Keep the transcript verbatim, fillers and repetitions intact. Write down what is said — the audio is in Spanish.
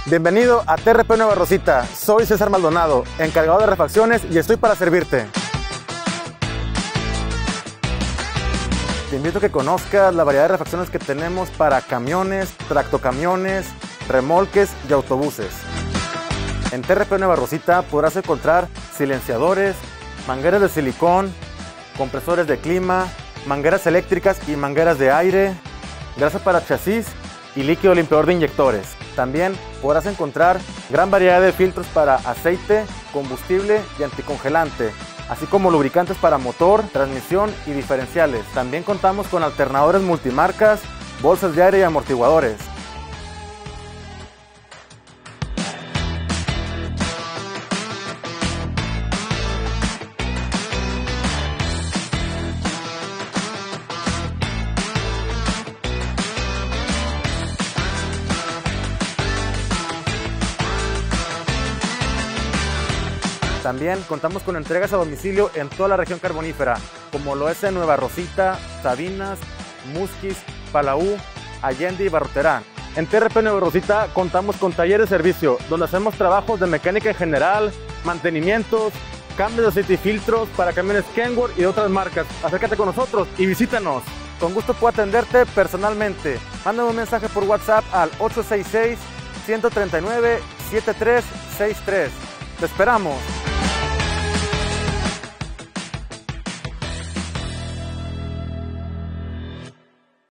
Bienvenido a T R P Nueva Rosita, soy César Maldonado, encargado de refacciones y estoy para servirte. Te invito a que conozcas la variedad de refacciones que tenemos para camiones, tractocamiones, remolques y autobuses. En T R P Nueva Rosita podrás encontrar silenciadores, mangueras de silicón, compresores de clima, mangueras eléctricas y mangueras de aire, grasa para chasis y líquido limpiador de inyectores. También podrás encontrar gran variedad de filtros para aceite, combustible y anticongelante, así como lubricantes para motor, transmisión y diferenciales. También contamos con alternadores multimarcas, bolsas de aire y amortiguadores. También contamos con entregas a domicilio en toda la región carbonífera, como lo es en Nueva Rosita, Sabinas, Musquis, Palau, Allende y Barroterán. En T R P Nueva Rosita contamos con taller de servicio, donde hacemos trabajos de mecánica en general, mantenimientos, cambios de aceite y filtros para camiones Kenworth y de otras marcas. Acércate con nosotros y visítanos. Con gusto puedo atenderte personalmente. Mándame un mensaje por WhatsApp al ocho seis seis, uno tres nueve, siete tres seis tres. ¡Te esperamos!